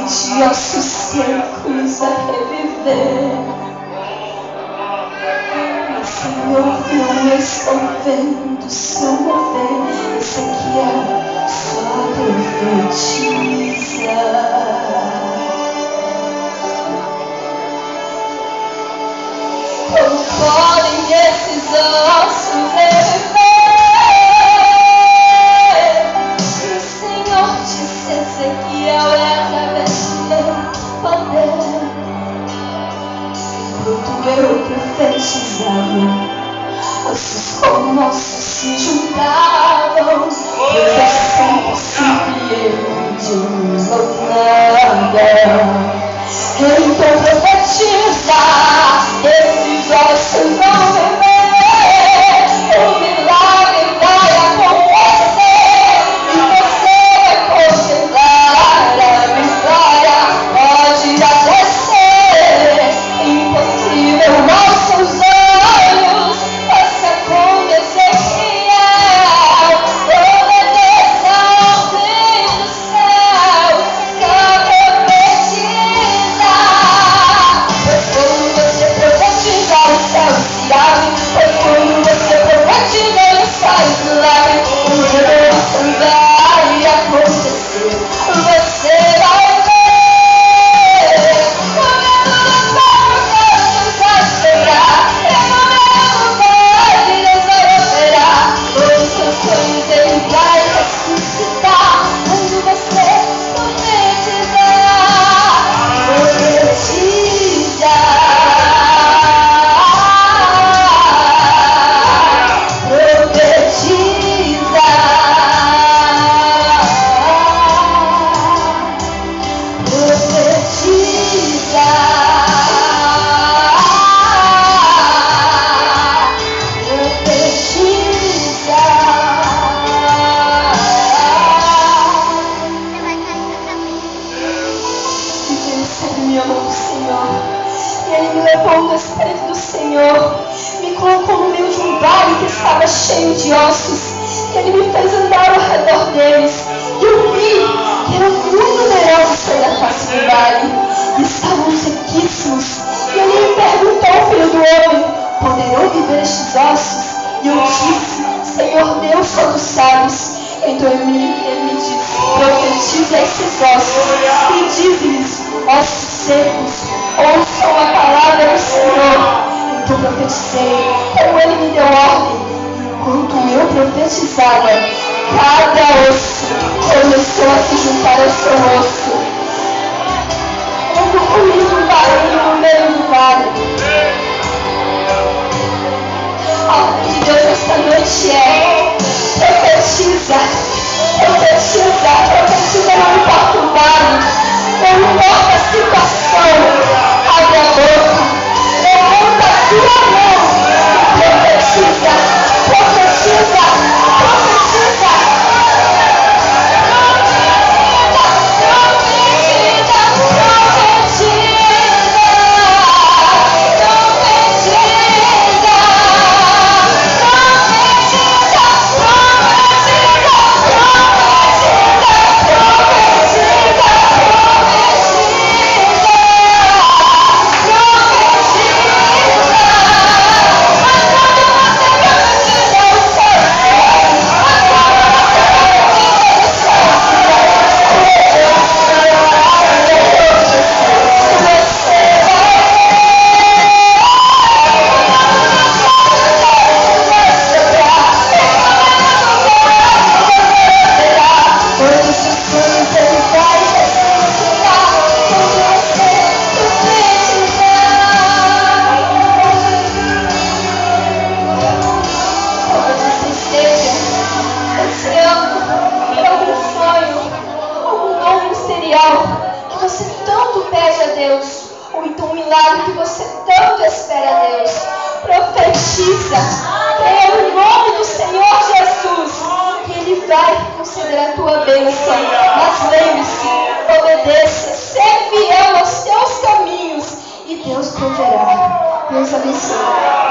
de ossos secos a reviver. Senhor, eu estou vendo o seu mover. Ezequiel só profetiza. Como podem esses ossos reviver? O Senhor disse a Ezequiel é através do meu poder. Enquanto eu profetizava, ossos com ossos se juntavam. Profecia surpreende ou nada. Então profetiza, esses ossos vão viver. O milagre vai acontecer e você vai contemplar a vitória. Pode até ser impossível aos seus olhos, faça como Ezequiel. Obedeça a ordem do céu, só profetiza. Pois quando você profetiza, o céu se abre. Pois quando você profetiza, o céu se abre. O redenção vai acontecer, você vai ver. O medo dos povos vai quebrar, e no medo vai desoberar. Os seus sonhos ele vai ressuscitar. Quando você profetizar, profetiza. Me amou do Senhor, e Ele me levou no Espírito do Senhor, me colocou no meio de um vale que estava cheio de ossos, e Ele me fez andar ao redor deles, e eu vi que eram muito numerosos sobre a face do vale, e estavam sequíssimos, e Ele me perguntou, filho do homem, poderão viver estes ossos? E eu disse, Senhor Deus, só tu sabes. Então ele me disse, profetiza esses ossos e diz-lhes, ossos secos, ouçam a palavra do Senhor. Então profetizei, como ele me deu ordem. Enquanto eu profetizava, cada osso começou a se juntar ao seu osso. Houve um ruído barulho no meio do vale. A ordem de Deus esta noite é: profetiza, profetiza, profetiza, não importa o vale, não importa a situação, abre a boca, levanta a sua mão e profetiza, profetiza, profetiza. Que você tanto pede a Deus, ou então um milagre que você tanto espera a Deus, profetiza, creia no nome do Senhor Jesus, que Ele vai conceder a tua bênção. Mas lembre-se, obedeça, ser fiel aos teus caminhos, e Deus proverá. Deus abençoe.